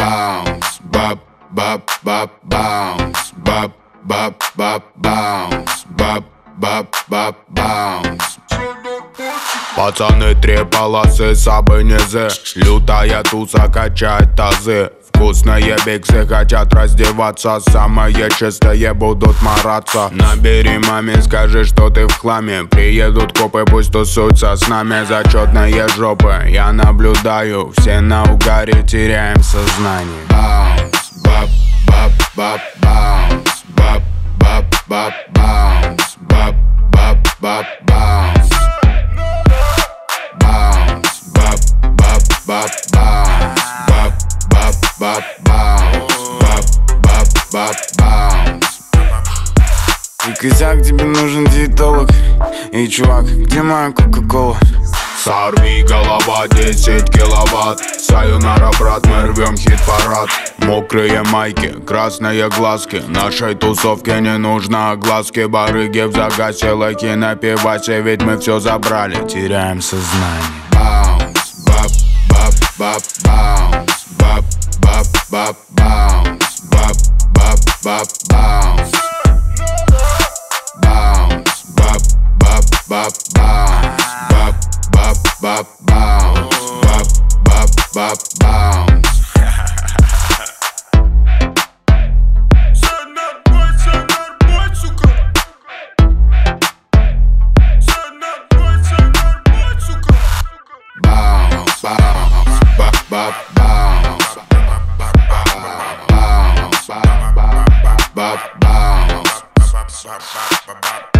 Bounce, bop, bop, bop, bounce, bop, bop, bop, bounce, bop, bop, bop, bounce. Пацаны, три полосы, сабы, низы. Лютая туса качает тазы. Вкусные биксы хотят раздеваться. Самые чистые будут мараться. Набери маме, скажи, что ты в хламе. Приедут копы, пусть тусуются с нами. Зачетные жопы, я наблюдаю. Все на угаре, теряем сознание. Bounce, bop, bop, bop, bounce, bop, bop, bop, bounce, bop, bop, bop, bounce. Bounce, bop, bop, bop, bounce, bop, bop, bop, bounce, bop, bop, bop, bounce. И косяк, тебе нужен диетолог. Эй, чувак, где моя кока-кола? Сорви голова, 10 киловатт. Сайонара, брат, мы рвем хит-парад. Мокрые майки, красные глазки. Нашей тусовке не нужно огласки. Барыги в загасе, лайки на пивасе. Ведь мы все забрали, теряем сознание. Bounce, bop, bop, bop, bounce, bop, bop, bop, bounce, bop, bop, bop, bounce. Bounce, bop, bop, bop, bounce, bop, bop, bop, bounce, bop, bop, bop, bounce. Bounce, bounce, bop, bop, bounce, bounce, bop, bounce.